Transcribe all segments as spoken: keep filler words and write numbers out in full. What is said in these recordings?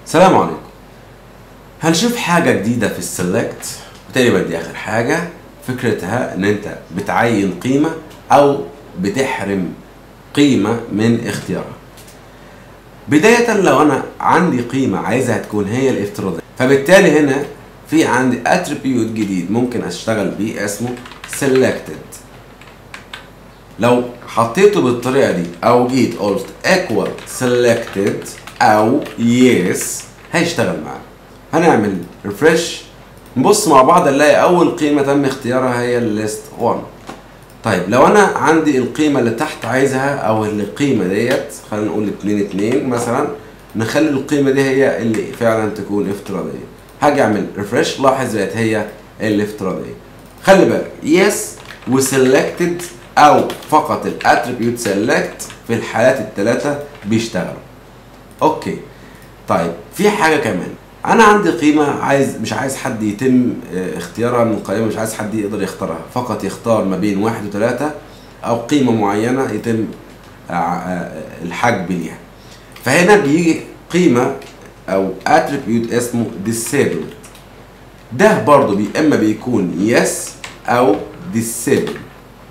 السلام عليكم. هنشوف حاجة جديدة في السلكت، وتقريبا دي آخر حاجة. فكرتها إن أنت بتعين قيمة أو بتحرم قيمة من اختيارها. بداية لو أنا عندي قيمة عايزها تكون هي الافتراضية، فبالتالي هنا في عندي attribute جديد ممكن أشتغل بيه اسمه selected. لو حطيته بالطريقة دي أو جيت قلت equal selected أو yes هيشتغل معانا. هنعمل ريفرش نبص مع بعض نلاقي أول قيمة تم اختيارها هي الليست واحد. طيب لو أنا عندي القيمة اللي تحت عايزها أو القيمة ديت خلينا نقول اتنين اتنين مثلا، نخلي القيمة دي هي اللي فعلا تكون افتراضية. هاجي أعمل ريفرش لاحظ بقت هي الافتراضية. خلي بالك yes وسلكتد أو فقط الاتريبيوت سيلكت في الحالات الثلاثة بيشتغلوا. أوكي. طيب في حاجة كمان، أنا عندي قيمة عايز مش عايز حد يتم اختيارها من القائمة، مش عايز حد يقدر يختارها، فقط يختار ما بين واحد وثلاثة أو قيمة معينة يتم الحجب ليها. فهنا بيجي قيمة أو attribute اسمه disabled. ده برضه بي إما بيكون yes أو disabled.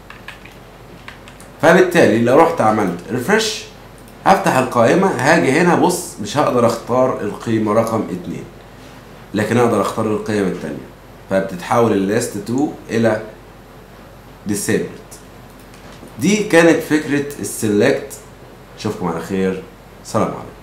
فبالتالي لو رحت عملت ريفرش هفتح القائمة هاجي هنا بص مش هقدر اختار القيمة رقم اتنين، لكن اقدر اختار القيم التانية، فبتتحول الليست اتنين الى disabled. دي كانت فكرة السلكت. اشوفكم على خير. سلام عليكم.